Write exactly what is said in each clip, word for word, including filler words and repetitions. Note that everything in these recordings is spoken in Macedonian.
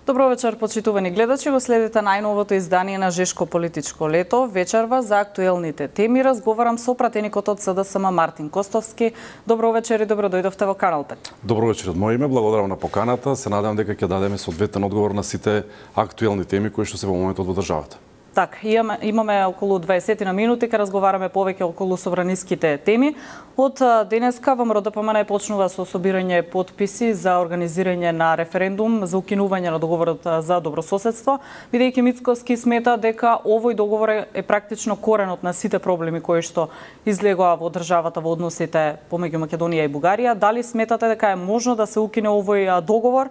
Добро вечер, почитувани гледачи, го следите најновото издание на Жешко политичко лето. Вечерва за актуелните теми разговарам со пратеникот од СДСМ Мартин Костовски. Добро вечер и добро дојдовте во Канал пет. Добро вечер од моје име, благодарам на поканата. Се надевам дека ќе дадеме соодветен одговор на сите актуелни теми кои што се во моментот во државата. Так, имаме, имаме околу дваесет на минути, ка разговараме повеќе околу собраниските теми. Од денеска ВМРО-ДПМН почнува со собирање потписи за организирање на референдум за укинување на договорот за добрососедство, бидејќи Мицковски смета дека овој договор е практично коренот на сите проблеми кои што излегоа во државата во односите помеѓу Македонија и Бугарија. Дали сметате дека е можно да се укине овој договор,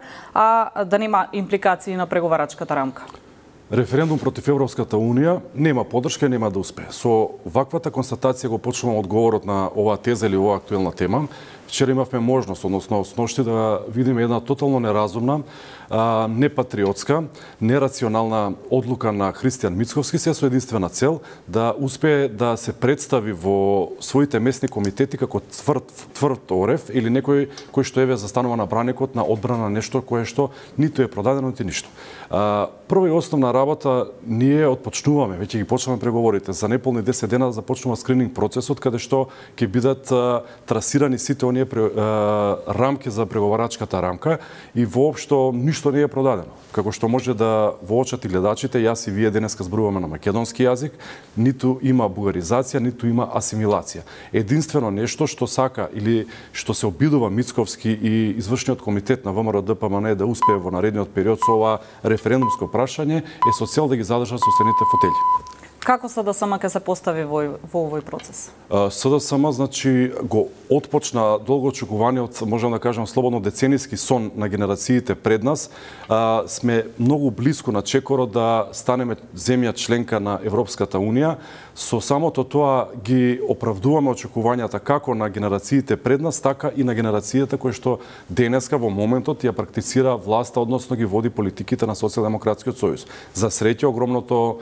а да нема импликации на преговарачката рамка? Референдум против Европската Унија нема поддршка и нема да успее. Со ваквата констатација го почнувам одговорот на оваа теза или оваа актуелна тема. Вчера имавме можност, односно сношти, да видиме една тотално неразумна, а, непатриотска, нерационална одлука на Христијан Мицковски се со единствена цел да успее да се представи во своите местни комитети како тврд, тврд орев или некој кој што еве застанува на браникот на одбрана на нешто кое што ниту е продадено, ниту ништо. А, прва и основна работа, ние отпочнуваме, веќе ги почнуваме преговорите. За неполни десет дена започнува скрининг процесот, каде што ќе бидат а, трасирани сите оние пре, а, рамки за преговарачката рамка и воопшто ништо не е продадено. Како што може да воочат и гледачите, јас и вие денеска зборуваме на македонски јазик, ниту има бугаризација, ниту има асимилација. Единствено нешто што сака или што се обидува Мицковски и извршниот комитет на ВМРО-ДПМН да успее во наредниот период со ова референдумско прашање е со цел да ги задржат соседните фотели. Како СДСМ ќе се постави во, во овој процес? СДСМ, значи, го отпочна долго очекуваниот, можам да кажам, слободно деценијски сон на генерациите пред нас. А, сме многу близко на чекорот да станеме земја членка на Европската Унија. Со самото тоа ги оправдуваме очекувањата како на генерациите пред нас, така и на генерациите кои што денеска во моментот ја практицира власта, односно ги води политиките на Социјалдемократскиот сојуз. За среќа, огромното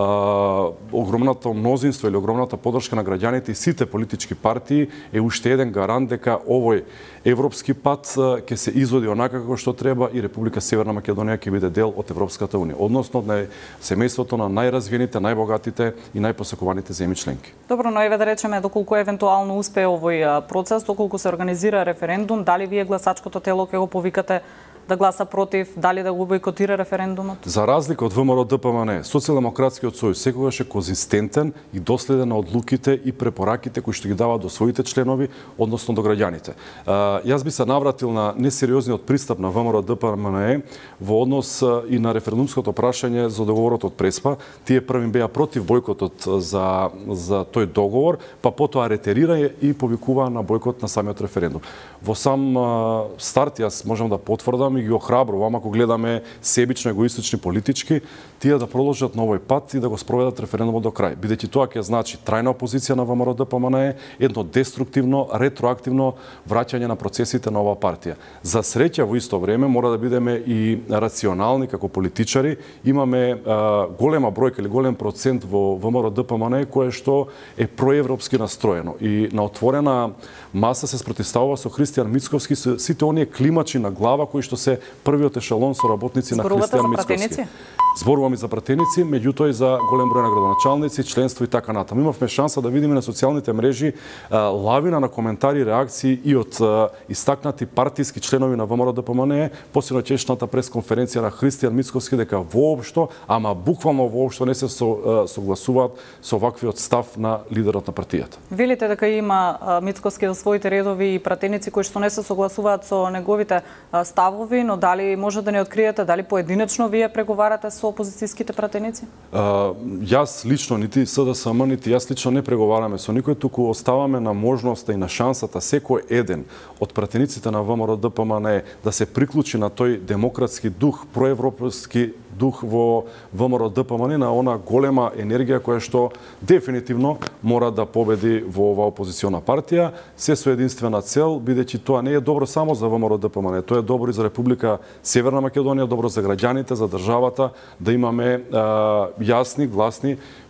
а, огромното мнозинство или огромната поддршка на граѓаните и сите политички партии е уште еден гарант дека овој европски пат ќе се изводи онака како што треба и Република Северна Македонија ќе биде дел од Европската Унија, односно од семејството на најразвиените, најбогатите и најпосекуваните земји членки. Добро, но еве да речеме доколку евентуално успее овој процес, доколку се организира референдум, дали вие гласачкото тело ќе го повикате да гласа против, дали да го бойкотира референдумот? За разлика од ВМРО-ДПМН, Социјалдемократскиот сојуз секогаш е конзистентен и доследен на одлуките и препораките кои што ги дава до своите членови, односно до граѓаните. Јас би се навратил на несериозниот пристап на ВМРО-ДПМН во однос и на референдумското прашање за договорот од Преспа. Тие првим беа против бојкотот за за тој договор, па потоа ретерира и повикуваа на бојкот на самиот референдум. Во сам старт јас можам да потврдам и ги охрабрувам, ако гледаме себично, егоистични политички, тие да продолжат на овој пат и да го спроведат референдумот до крај. Бидејќи тоа ќе значи трајна опозиција на ВМРО-ДПМН, едно деструктивно, ретроактивно враќање на процесите на оваа партија. За среќа во исто време мора да бидеме и рационални како политичари. Имаме а, голема бројка или голем процент во ВМРО-ДПМН кое што е проевропски настроено и на отворена маса се спротивставува со Христијан Мицковски, сите оние климачи на глава кои што се првиот ешелон со работници на Христијан Мицковски. Зборувам и за пратеници, меѓутоа и за голем број на градоначалници, членство и така натаму. Имавме шанса да видиме на социјалните мрежи а, лавина на коментари и реакции и од а, истакнати партиски членови на ВМРО-ДПМН по синоќешната пресконференција на Христијан Мицковски дека воопшто, ама буквално воопшто не се со, а, согласуваат со ваквиот став на лидерот на партијата. Велите дека има а, Мицковски во своите редови и пратеници кои што не се согласуваат со неговите а, ставови, но дали може да не откриете дали поединечно вие преговарате со опозицијските пратеници? Uh, јас лично, нити СДСМ, нити јас лично не преговараме со никој, туку оставаме на можноста и на шансата секој еден од пратениците на ВМРО-ДПМН да се приклучи на тој демократски дух, проевропски дух во ВМРО-ДПМН, на она голема енергија која што дефинитивно мора да победи во оваа опозициона партија, се со единствена цел, бидејќи тоа не е добро само за ВМРО-ДПМН, тоа е добро и за Република Северна Македонија, добро за граѓаните, за државата, да имаме а, јасни, гласни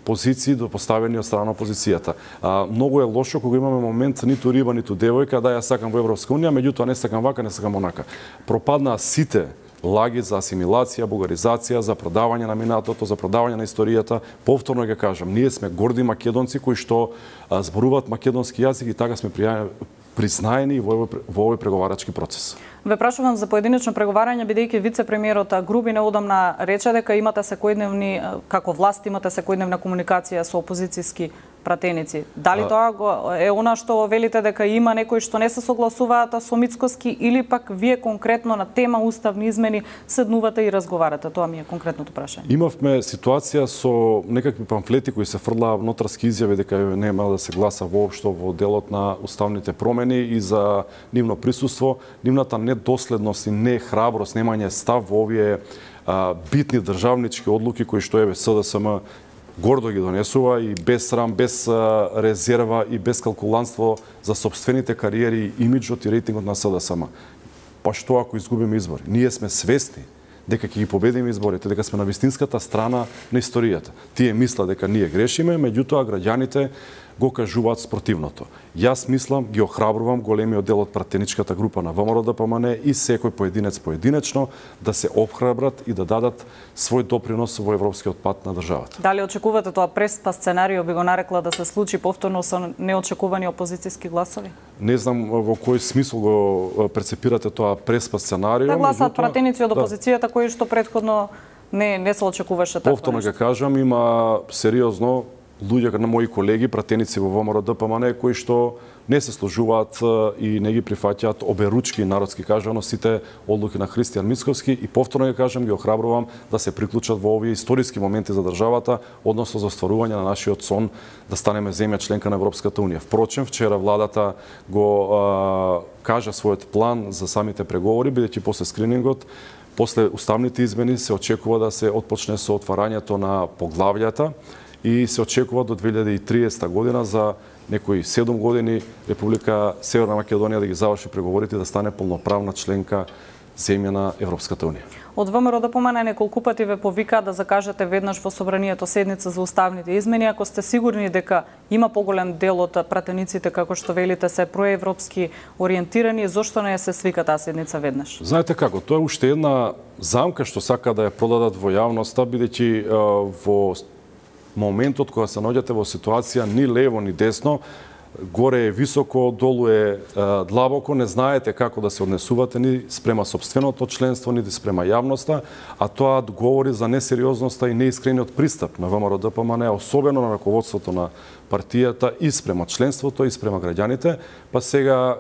позиции до поставени од страна на опозицијата. А, многу е лошо кога имаме момент ниту риба, ниту девојка, да ја сакам во Европска унија, меѓутоа не сакам вака, не сакам онака. Пропаднаа сите лаги за асимилација, бугаризација, за продавање на минатото, за продавање на историјата. Повторно ќе кажам, ние сме горди македонци кои што а, зборуваат македонски јазик и така сме признаени во овој преговарачки процес. Ве прашувам за поединечно преговарање, бидејќи вице-премиерот Грубин одамна рече дека имате секојдневни, како власт имате секојдневна комуникација со опозицијски пратеници. Дали а... тоа е она што велите дека има некои што не се согласуваат со Мицкоски или пак вие конкретно на тема уставни измени седнувате и разговарате? Тоа ми е конкретното прашање. Имавме ситуација со некакви памфлети кои се фрлаа внотраски изјави дека нема да се гласа воопшто во делот на уставните промени и за нивно присуство, нивната недоследност и не храброст, немање став во овие а, битни државнички одлуки кои што еве СДСМ гордо ги донесува и без срам, без а, резерва и без калкуланство за собствените кариери, имиджот и рейтингот на СДСМ. Па што ако изгубиме избори? Ние сме свесни дека ќе ги победиме изборите, дека сме на вистинската страна на историјата. Тие мислат дека ние грешиме, меѓутоа граѓаните го кажуваат спротивното. Јас мислам, ги охрабрувам големиот дел од пратеничката група на ВМРО Д П М Н и секој поединец поединечно да се обхрабрат и да дадат свој допринос во европскиот пат на државата. Дали очекувате тоа преспа сценарио би го нарекла да се случи повторно со неочекувани опозицијски гласови? Не знам во кој смисол го прецепирате тоа преспа сценарио. Да гласат пратеници од опозицијата кои што претходно не не се очекуваше така. Повторно ќе кажам, има сериозно луѓе на мои колеги, пратеници во ВМРО Д П М Н, кои што не се сложуваат и не ги прифаќаат оберучки, народски кажано, сите одлуки на Христијан Мицковски и повторно ќе кажам, ги охрабрувам да се приклучат во овие историски моменти за државата, односно за остварување на нашиот сон да станеме земја членка на Европската унија. Впрочем, вчера владата го а, кажа својот план за самите преговори, бидејќи после скринингот, после уставните измени се очекува да се отпочне со отварањето на поглавјата и се очекува до две илјади и триесета година за некои седум години Република Северна Македонија да ги заврши преговорите и да стане полноправна членка земја на Европската унија. Од ВМРО Д П М Н неколку пати ве повика да закажете веднаш во собранието седница за уставните измени, ако сте сигурни дека има поголем дел од пратениците, како што велите, се проевропски ориентирани, зошто не се свика таа седница веднаш? Знаете како, тоа е уште една замка што сака да ја продадат во јавноста, бидејќи во моментот кога се наоѓате во ситуација ни лево ни десно, горе е високо, долу е, е длабоко, не знаете како да се однесувате ни спрема собственото членство, ни спрема јавноста, а тоа говори за несериозноста и неискрениот пристап на ВМРО Д П М Н, особено на раководството на партијата и спрема членството и спрема граѓаните, па сега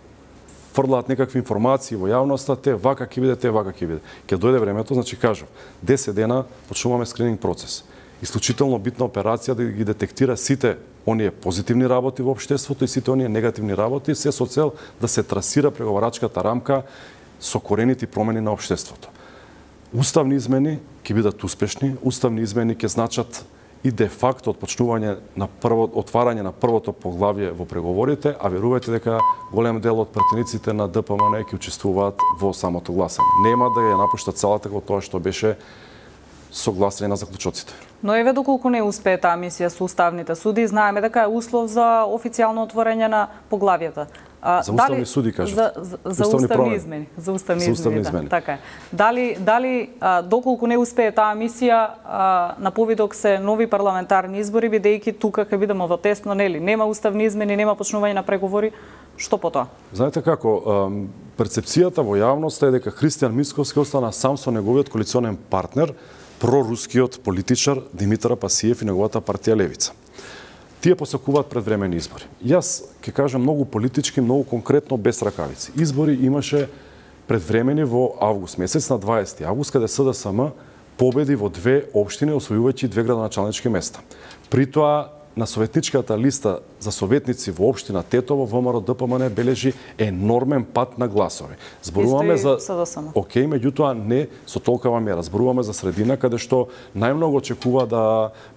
фрлаат некакви информации во јавноста, те вака ќе биде, те вака ќе биде. Ќе дојде времето, значи кажав, десет дена почнуваме скрининг процес. Исклучително битна операција да ги детектира сите оние позитивни работи во општеството и сите оние негативни работи, се со цел да се трасира преговарачката рамка со корените промени на општеството. Уставни измени ќе бидат успешни, уставни измени ќе значат и де факто отпочнување на прво отварање на првото поглавје во преговорите, а верувајте дека голем дел од пратениците на Д П М Н ќе учествуваат во самото гласање. Нема да ја напуштат салата во тоа што беше согласие на заклучоците. Но еве доколку не успее таа мисија со уставните суди, знаеме дека е услов за официјално отворање на поглавјата. А, за уставни дали, суди кажете? За, за, за уставни, уставни измени. За уставни, за уставни измени, измени. Да, така е. Дали, дали а, доколку не успее таа мисија, а, на повидок се нови парламентарни избори, бидејќи тука ќе бидеме во тесно, нели? Нема уставни измени, нема почнување на преговори. Што по тоа? Знаете како, перцепцијата во јавноста е дека Христијан Мицковски остана сам со неговиот коалиционен партнер, прорускиот политичар Димитар Пасиев и неговата партија Левица. Тие посакуваат предвремени избори. Јас ќе кажам многу политички, многу конкретно, без ракавици. Избори имаше предвремени во август месец, на дваесети август, каде СДСМ победи во две општини, освојувајќи две градоначалнички места. При тоа, на советничката листа за советници во општина Тетово, ВМРО Д П М Н бележи енормен пат на гласови. Зборуваме за окей, меѓутоа не со толкова мера. Зборуваме за средина каде што најмногу очекува да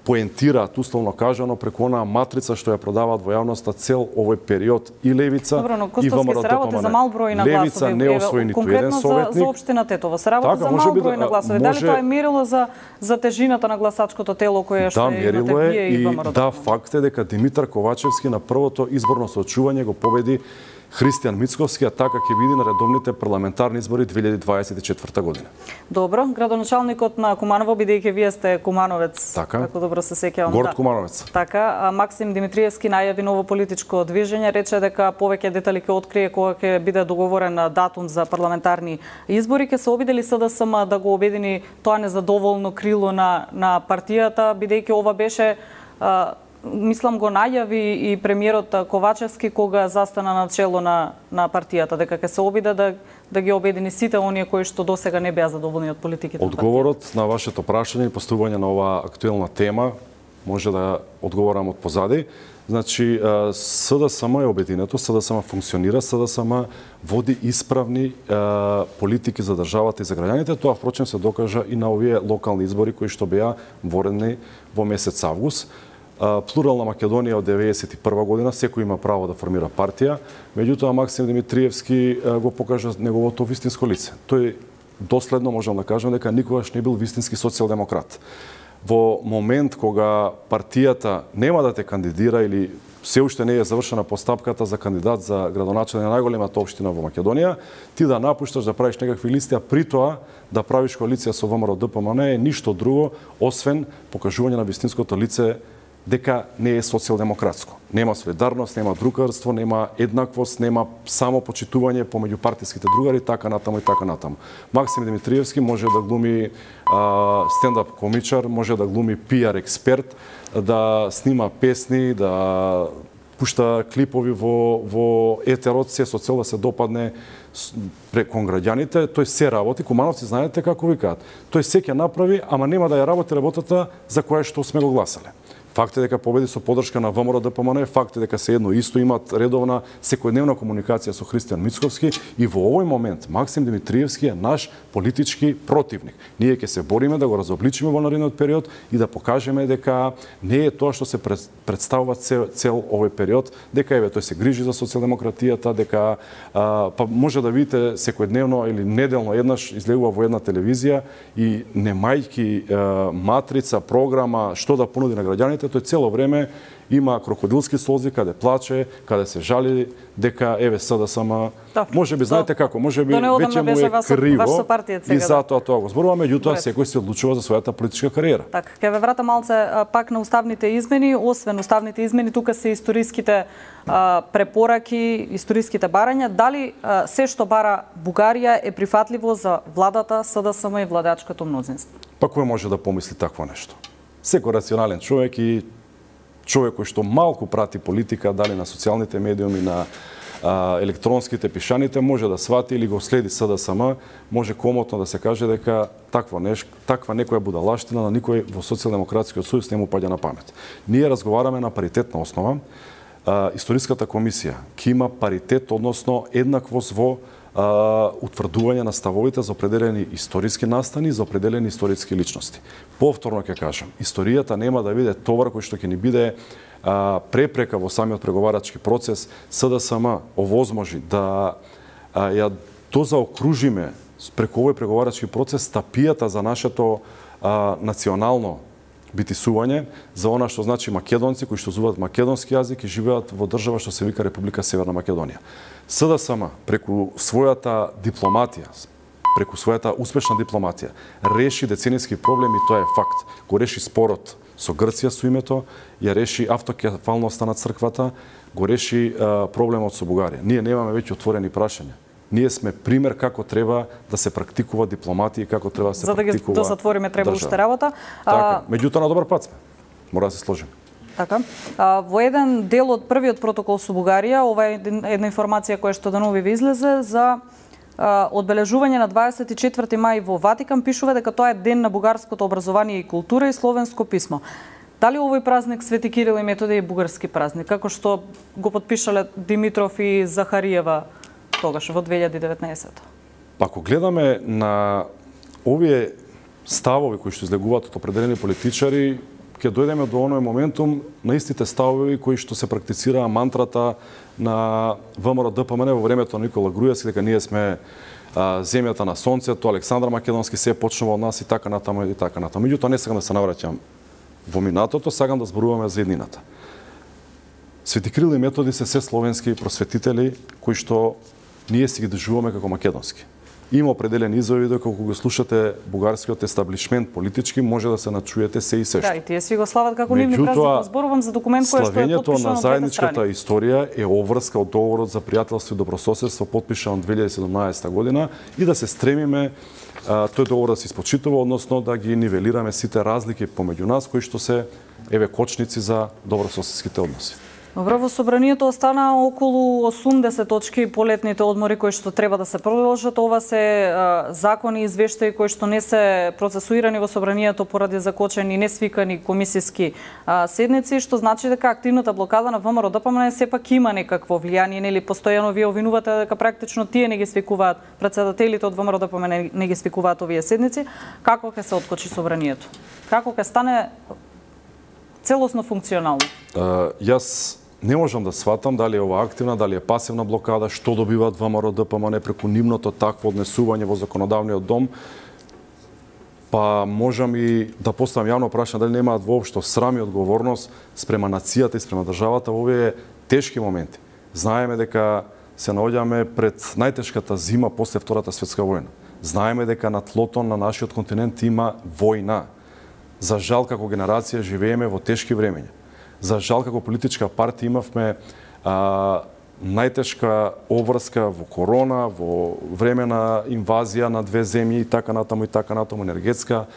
поентираат, условно кажано, преку онаа матрица што ја продаваат во јавноста цел овој период и левица, Добро, но и ВМРО се работи за мал број на гласови. Левица не освои ниту еден советник. За, за општина Тетово се работи така, за мал број да, на гласови. може... Дали тоа е мерило за, за тежината на гласачкото тело кое што да, имате вие и ВМРО? Да, факт е дека Димитар Ковачевски на првото изборно соочување го победи Христијан Мицковски, а така ќе биде на редовните парламентарни избори две илјади дваесет и четврта година. Добро, градоначалникот на Куманово, бидејќи вие сте кумановец, така, како добро се сеќавам. Горд да. Кумановец. Така, а Максим Димитриевски најави ново политичко движење, рече дека повеќе детали ќе открие кога ќе биде договорен датум за парламентарни избори. Ќе се обиде ли СДСМ да го обедини тоа незадоволно крило на на партијата, бидејќи ова беше а, мислам го најави и премиерот Ковачевски кога застана на чело на на партијата, дека ќе се обиде да да ги обедини сите оние кои што досега не беа задоволни од политиките. Одговорот на, на вашето прашање и постување на оваа актуелна тема може да одговорам од позади. Значи, СДСМ е обединето, СДСМ функционира, СДСМ води исправни политики за државата и за граѓаните. Тоа, впрочем, се докажа и на овие локални избори кои што беа ворени во месец август. Плурална Македонија од деветдесет и прва година, секој има право да формира партија, меѓутоа Максим Димитриевски го покажа неговото вистинско лице. Тој доследно можам да кажам дека никогаш не бил вистински социјалдемократ. Во момент кога партијата нема да те кандидира или се уште не е завршена постапката за кандидат за градоначелник на најголемата општина во Македонија, ти да напушташ да правиш некакви листи, а при тоа да правиш коалиција со ВМРО Д П М Н е ништо друго освен покажување на вистинското лице дека не е социјалдемократско. Нема солидарност, нема другарство, нема еднаквост, нема само почитување помеѓу партиските другари, така натаму и така натаму. Максим Димитриевски може да глуми а, стендап комичар, може да глуми пиар експерт, да снима песни, да пушта клипови во, во етерот, се со цел да се допадне кон граѓаните. Тој се работи, кумановци знаете како викаат. Тој се ќе направи, ама нема да ја работи работата за која што сме го гласале. Факт е дека победи со поддршка на ВМРО Д П М Н, факт е дека се едно исто имаат редовна секојдневна комуникација со Христијан Мицковски и во овој момент Максим Димитриевски е наш политички противник. Ние ќе се бориме да го разобличиме во наредниот период и да покажеме дека не е тоа што се представува цел, цел овој период, дека еве тој се грижи за социјалдемократијата, дека а, па може да видите секојдневно или неделно еднаш излегува во една телевизија и немајки а, матрица, програма, што да понуди на граѓаните, тој цело време има крокодилски слози, каде плаче, каде се жали дека еве СДСМ, може би знаете како, може би веќе му е криво и затоа тоа го зборува, меѓутоа секој се одлучува за својата политичка кариера. Така, ќе ве врата малце пак на уставните измени, освен уставните измени, тука се историските а, препораки, историските барања. Дали а, се што бара Бугарија е прифатливо за владата, СДСМ и владачкото мнозинство? Па кој може да помисли такво нешто? Секој рационален човек и човек кој што малку прати политика, дали на социјалните медиуми, на а, електронските пишаните, може да свати или го следи СДСМ, може комотно да се каже дека таква нешто, таква некоја будалаштина на никој во Социјалдемократскиот сојуз не му паѓа на памет. Ние разговараме на паритетна основа. А, Историската комисија ќе има паритет, односно еднаквост во Uh, утврдување на ставовите за определени историски настани, за определени историски личности. Повторно ќе кажам, историјата нема да биде товар кој што ќе ни биде uh, препрека во самиот преговарачки процес. СДСМ овозможи да uh, ја дозаокружиме преку овој преговарачки процес стапијата за нашето uh, национално битисување, за она што значи македонци кои што зборуваат македонски јазик и живеат во држава што се вика Република Северна Македонија. СДСМ преку својата дипломатија, преку својата успешна дипломатија, реши деценијски проблеми, тоа е факт. Го реши спорот со Грција со името, ја реши автокефалноста на црквата, го реши а, проблемот со Бугарија. Ние немаме веќе отворени прашања. Ние сме пример како треба да се практикува дипломатија и како треба да се за да практикува. За да ги затвориме треба уште работа. Така, меѓутоа на добар пат сме. Мора да се сложиме. Така. А, во еден дел од првиот протокол со Бугарија, ова е една информација која што данови ви излезе за а, одбележување на дваесет и четврти мај во Ватикан, пишува дека тоа е ден на бугарското образование и култура и словенско писмо. Дали овој празник Свети Кирил и Методи е бугарски празник, како што го потпишале Димитров и Захариева тогаш во две илјади и деветнаесетта? Па ако гледаме на овие ставови кои што излегуваат од определени политичари, ќе дојдеме до оној моментум на истите ставови кои што се практицираа мантрата на ВМРО Д П М Н во времето на Никола Груевски, дека ние сме а, земјата на сонцето, Александар Македонски се почнува од нас и така натаму и така натаму. Меѓутоа не сакам да се навраќам во минатото, сакам да зборуваме за еднината. Свети Кирил и Методи се се словенски просветители кои што ние си ги држуваме како македонски. Има определени изјави дека кога го слушате бугарскиот естаблишмент политички може да се начуете се и се што. Да, и тие си го слават како нивни празник. Зборувам за документ кој што е подпишан на заедничката историја е обврска од договорот за пријателство и добрососедство подпишан две илјади и седумнаесета година и да се стремиме а, тој договор да се испочитува, односно да ги нивелираме сите разлики помеѓу нас кои што се еве кочници за добрососедските односи. Добро, во собранието остана околу осумдесет точки по летните одмори кои што треба да се продолжат. Ова се а, закони и извештаи кои што не се процесуирани во собранието поради закочени несвикани комисиски а, седници, што значи дека активната блокада на ВМРО Д П М Н сепак има некакво влијание, нели постојано вие обвинувате дека практично тие не ги свикуваат, председателите од ВМРО Д П М Н не ги свикуваат овие седници. Како ќе се откочи собранието? Како ќе стане целосно функционално? Uh, јас не можам да сватам дали е ова активна, дали е пасивна блокада, што добиваат ВМРО Д П М Н преку нивното такво однесување во законодавниот дом. Па можам и да поставам јавно прашање дали немаат воопшто срам и одговорност спрема нацијата и спрема државата во овие тешки моменти. Знаеме дека се наоѓаме пред најтешката зима после Втората светска војна. Знаеме дека на тлото на нашиот континент има војна. За жал, како генерација живееме во тешки времења. За жал, како политичка партија имавме а, најтешка обврска во корона, во време на инвазија на две земји и така натаму и така натаму, енергетска,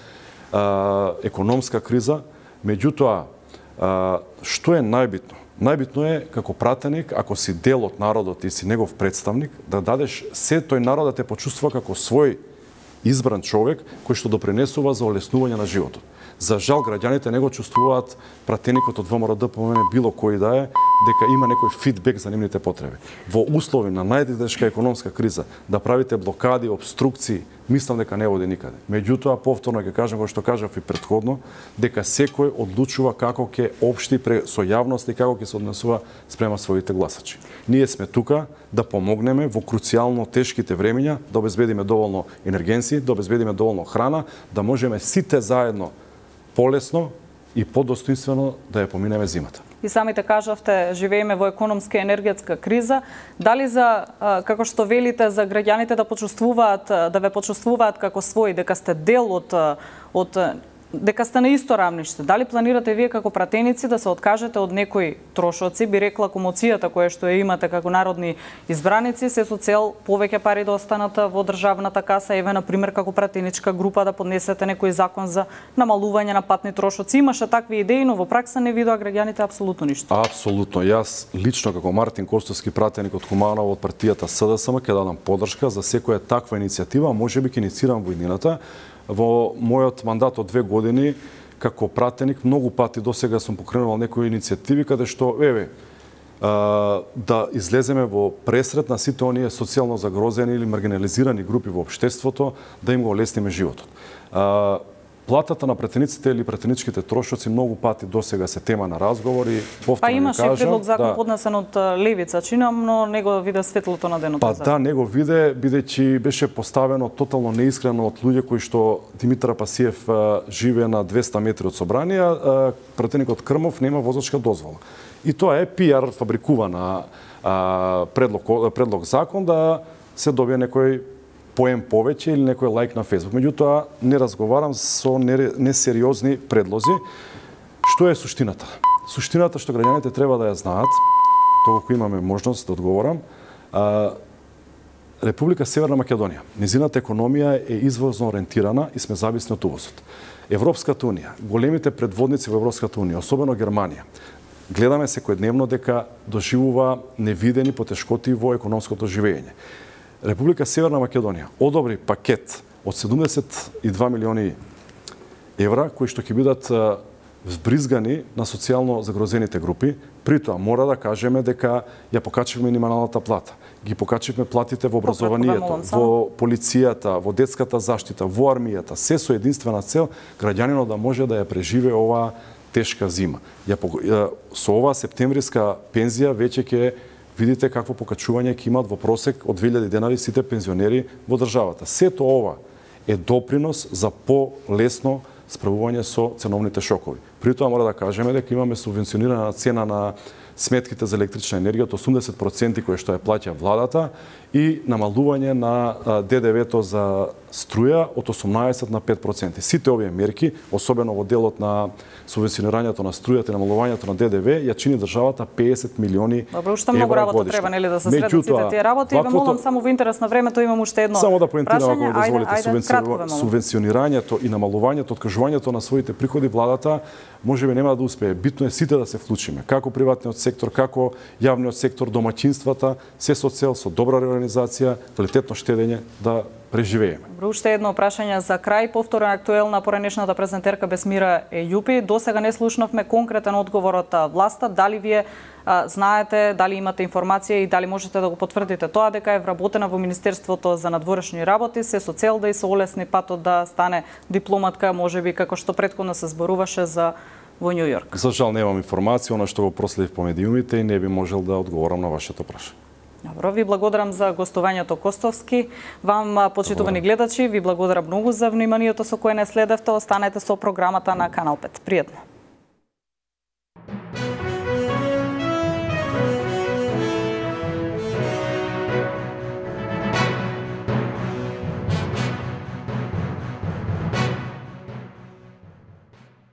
а, економска криза. Меѓутоа, а, што е најбитно? Најбитно е како пратеник, ако си дел од народот и си негов представник, да дадеш се тој народ да те почувствува како свој избран човек кој што допринесува за олеснување на животот. За жал, граѓаните не го чувствуваат пратеникот од ВМРО Д П М Н било кој да е, дека има некој фидбек за нивните потреби. Во услови на најтешка економска криза, да правите блокади, обструкции, мислам дека не води никаде. Меѓутоа, повторно ќе кажам кој што кажав и претходно, дека секој одлучува како ќе општи со јавност и како ќе се однесува спрема своите гласачи. Ние сме тука да помогнеме во круцијално тешките времења, да обезбедиме доволно енергенци, да обезбедиме доволно храна, да можеме сите заедно полесно и подостоинствено да ја поминеме зимата. И самите кажавте, живееме во економска и енергетска криза. Дали за, како што велите, за граѓаните да почувствуваат, да ве почувствуваат како своји, дека сте дел од, од дека сте на исто рамниште. Дали планирате вие како пратеници да се откажете од некои трошоци, би рекла комоцијата која што ја имате како народни избраници, се со цел повеќе пари да останат во државната каса, еве на пример како пратеничка група да поднесете некој закон за намалување на патни трошоци. Имаше такви идеи, но во пракса не видоа граѓаните апсолутно ништо. Апсолутно. Јас лично како Мартин Костовски, пратеник од Куманово од партијата С Д С М, ќе дадам подршка за секоја таква иницијатива, можеби ќе инициирам во иднината. Во мојот мандат од две години како пратеник многу пати досега сум покренувал некои иницијативи каде што еве а, да излеземе во пресрет на сите оние социјално загрозени или маргинализирани групи во општеството, да им го олесниме животот. А, Платата на пратениците или пратеничките трошоци многу пати досега се тема на разговори. Па имаше предлог закон да, поднесен од Левица, чинам, но не го виде светлото на денот. Па да, не го виде, бидејќи беше поставено тотално неискрено од луѓе кои што Димитар Пасиев живее на двеста метри од собранија, пратеникот Крмов нема возачка дозвола. И тоа е пиар фабрикувана предлог, предлог закон да се добие некој поем повеќе или некој лайк на Facebook. Меѓутоа, не разговарам со несериозни предлози. Што е суштината? Суштината што граѓаните треба да ја знаат, толку имаме можност да одговорам, а, Република Северна Македонија, низината економија е извозно ориентирана и сме зависни од увозот. Европската унија, големите предводници во Европската унија, особено Германија, гледаме секојдневно дека доживува невидени потешкоти во економското живење. Република Северна Македонија одобри пакет од седумдесет и два милиони евра кои што ќе бидат вбризгани на социјално загрозените групи. При тоа мора да кажеме дека ја покачивме минималната плата, ги покачивме платите во образованието, во полицијата, во детската заштита, во армијата, се со единствена цел граѓанинот да може да ја преживее оваа тешка зима. Ја, ја, со оваа септемвриска пензија веќе ќе видите какво покачување ќе имаат во просек од две илјади денари сите пензионери во државата. Сето ова е допринос за полесно справување со ценовните шокови. При тоа мора да кажеме дека имаме субвенционирана цена на сметките за електрична енергија од осумдесет проценти кои што ја плаќа владата и намалување на ДДВ-то за струја од осумнаесет на пет проценти. Сите овие мерки, особено во делот на субвенционирањето на струјата и намалувањето на ДДВ, ја чини државата педесет милиони евра. Добро, уште многу работа годишно. Треба, нели, да се средат сите тие работи. И ве молам само во интерес на времето имам уште едно само да поентирам, ако ми дозволите, ајде, ајде, субвенционирањето и намалувањето, откажувањето на своите приходи владата можеби нема да успее. Битно е сите да се вклучиме, како приватниот сектор, како јавниот сектор, домаќинствата, се со цел со добра реорганизација, квалитетно штедење да преживееме. Добро, уште едно прашање за крај, повторно актуелна поранешната презентерка Бесмира Ејупи. До сега не слушнавме конкретен одговор од власта. Дали вие а, знаете, дали имате информација и дали можете да го потврдите тоа дека е вработена во Министерството за надворешни работи, се со цел да и се олесни патот да стане дипломатка, можеби како што претходно се зборуваше за во Њу Јорк? За жал немам информација, она што го проследив по медиумите и не би можел да одговорам на вашето прашање. Добро, ви благодарам за гостувањето Костовски. Вам, почитувани гледачи, ви благодарам многу за вниманието со кое не следевте. Останете со програмата на Канал пет. Пријатно.